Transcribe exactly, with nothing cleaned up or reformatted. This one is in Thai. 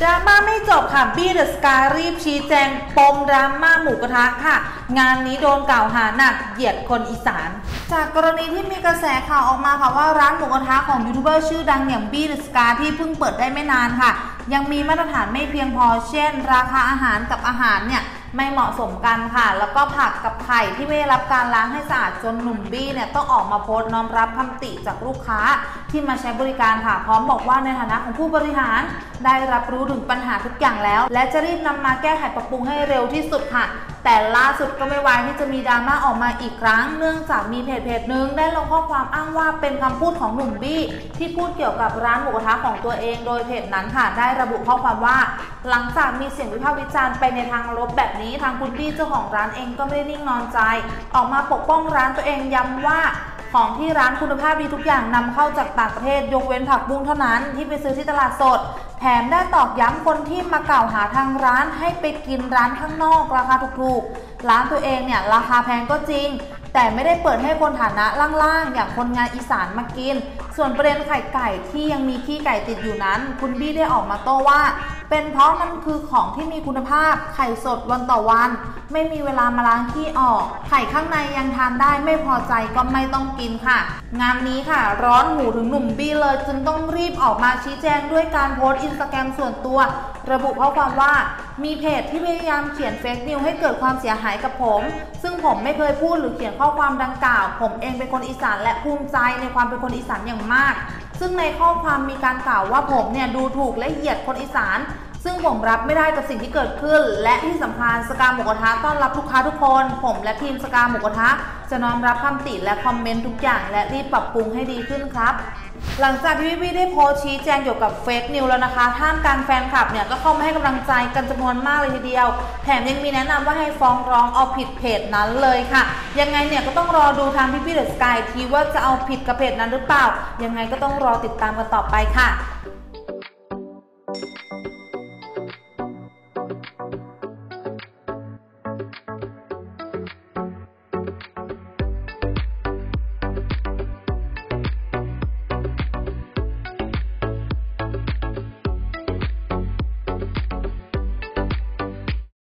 ดราม่าไม่จบค่ะบี้เดอะสการีบชี้แจงปมดราม่าหมูกระทะค่ะงานนี้โดนกล่าวหาหนักเหยียดคนอีสานจากกรณีที่มีกระแสข่าวออกมาค่ะว่าร้านหมูกระทะของยูทูบเบอร์ชื่อดังอย่างบี้เดอะสกาที่เพิ่งเปิดได้ไม่นานค่ะยังมีมาตรฐานไม่เพียงพอเช่นราคาอาหารกับอาหารเนี่ยไม่เหมาะสมกันค่ะแล้วก็ผักกับไข่ที่ไม่ได้รับการล้างให้สะอาดจนหนุ่มบี้เนี่ยต้องออกมาโพสต์น้อมรับคำติจากลูกค้าที่มาใช้บริการค่ะพร้อมบอกว่าในฐานะของผู้บริหารได้รับรู้ถึงปัญหาทุกอย่างแล้วและจะรีบนำมาแก้ไขปรับปรุงให้เร็วที่สุดค่ะแต่ล่าสุดก็ไม่ไวที่จะมีดราม่าออกมาอีกครั้งเนื่องจากมีเพจเพจนึงได้ลงข้อความอ้างว่าเป็นคำพูดของหนุ่มบี้ที่พูดเกี่ยวกับร้านหมูกระทะของตัวเองโดยเพจนั้นค่ะได้ระบุข้อความว่าหลังจากมีเสียงวิพากษ์วิจารณ์ไปในทางลบแบบนี้ทางคุณบี้เจ้าของร้านเองก็ไม่ได้นิ่งนอนใจออกมาปกป้องร้านตัวเองย้ำว่าของที่ร้านคุณภาพดีทุกอย่างนำเข้าจากต่างประเทศยกเว้นผักบุ้งเท่านั้นที่ไปซื้อที่ตลาดสดแถมได้ตอกย้ำคนที่มากล่าวหาทางร้านให้ไปกินร้านข้างนอกราคาถูกๆร้านตัวเองเนี่ยราคาแพงก็จริงแต่ไม่ได้เปิดให้คนฐานะล่างๆอย่างคนงานอีสานมากินส่วนประเด็นไข่ไก่ที่ยังมีขี้ไก่ติดอยู่นั้นคุณบี้ได้ออกมาโต้ว่าเป็นเพราะมันคือของที่มีคุณภาพไข่สดวันต่อวันไม่มีเวลามาล้างขี้ออกไข่ข้างในยังทานได้ไม่พอใจก็ไม่ต้องกินค่ะงานนี้ค่ะร้อนหูถึงหนุ่มบี้เลยจึงต้องรีบออกมาชี้แจงด้วยการโพสต์อินสตาแกรมส่วนตัวระบุข้อความว่ามีเพจที่พยายามเขียนเฟกนิวให้เกิดความเสียหายกับผมซึ่งผมไม่เคยพูดหรือเขียนข้อความดังกล่าวผมเองเป็นคนอีสานและภูมิใจในความเป็นคนอีสานอย่างมากซึ่งในข้อความมีการกล่าวว่าผมเนี่ยดูถูกและเหยียดคนอีสานซึ่งผมรับไม่ได้กับสิ่งที่เกิดขึ้นและที่สำคัญสกาหมูกระทะต้อนรับลูกค้าทุกคนผมและทีมสกาหมูกระทะจะน้อมรับคำติและคอมเมนต์ทุกอย่างและรีบปรับปรุงให้ดีขึ้นครับหลังจากที่พี่บี้ได้โพสต์ชี้แจงเกี่ยวกับเฟซนิวแล้วนะคะท่ามกลางแฟนคลับเนี่ยก็เข้ามาให้กำลังใจกันจำนวนมากเลยทีเดียวแถมยังมีแนะนำว่าให้ฟ้องร้องเอาผิดเพจนั้นเลยค่ะยังไงเนี่ยก็ต้องรอดูทางพี่บี้เดอะสกายทีว่าจะเอาผิดกับเพจนั้นหรือเปล่ายังไงก็ต้องรอติดตามกันต่อไปค่ะ